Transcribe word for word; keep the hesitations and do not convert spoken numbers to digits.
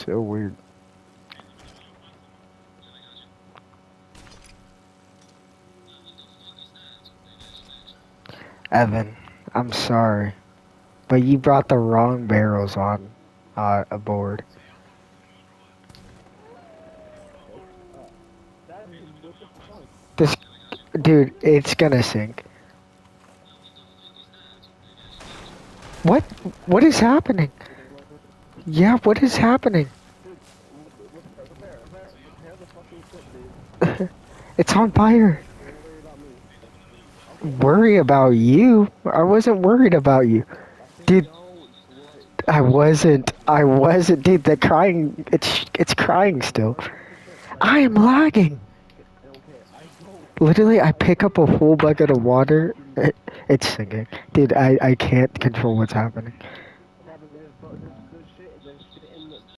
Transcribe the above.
so weird. Evan, I'm sorry, but you brought the wrong barrels on uh, aboard. This, dude, it's gonna sink. What? What is happening? Yeah, what is happening? It's on fire. Worry about you? I wasn't worried about you. Dude, I wasn't. I wasn't. Dude, the crying, it's it's crying still. I am lagging. Literally, I pick up a full bucket of water. It, it's sinking. Dude, I, I can't control what's happening.